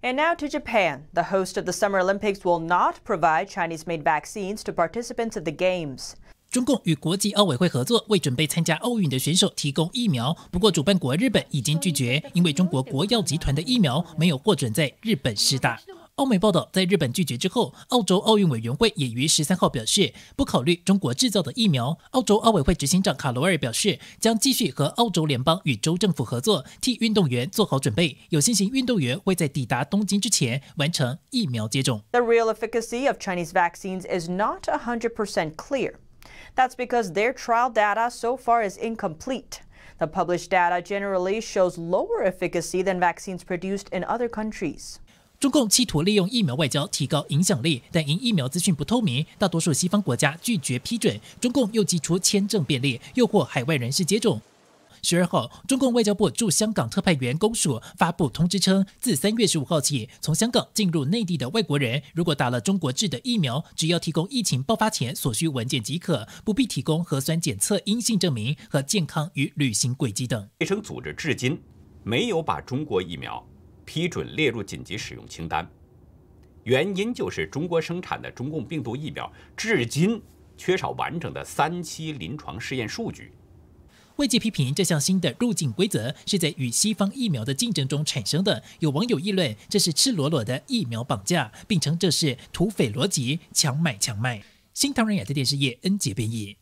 And now to Japan. The host of the Summer Olympics will not provide Chinese-made vaccines to participants of the Games. 中共与国际奥委会合作，为准备参加奥运的选手提供疫苗。不过，主办国日本已经拒绝，因为中国国药集团的疫苗没有获准在日本施打。欧美报道，在日本拒绝之后，澳洲奥运委员会也于13号表示，不考虑中国制造的疫苗。澳洲奥委会执行长卡罗尔表示，将继续和澳洲联邦与州政府合作，替运动员做好准备，有信心运动员会在抵达东京之前完成疫苗接种。 The real efficacy of Chinese vaccines is not 100% clear. That's because their trial data so far is incomplete. The published data generally shows lower efficacy than vaccines produced in other countries. 中共企图利用疫苗外交提高影响力，但因疫苗资讯不透明，大多数西方国家拒绝批准。中共又祭出签证便利，诱惑海外人士接种。12号，中共外交部驻香港特派员公署发布通知称，自3月15号起，从香港进入内地的外国人，如果打了中国制的疫苗，只要提供疫情爆发前所需文件即可，不必提供核酸检测阴性证明和健康与旅行轨迹等。 卫生组织至今没有把中国疫苗批准列入紧急使用清单，原因就是中国生产的中共病毒疫苗至今缺少完整的3期临床试验数据。 外界批评这项新的入境规则是在与西方疫苗的竞争中产生的，有网友议论这是赤裸裸的疫苗绑架，并称这是土匪逻辑，强买强卖。新唐人亚太电视业恩杰编译。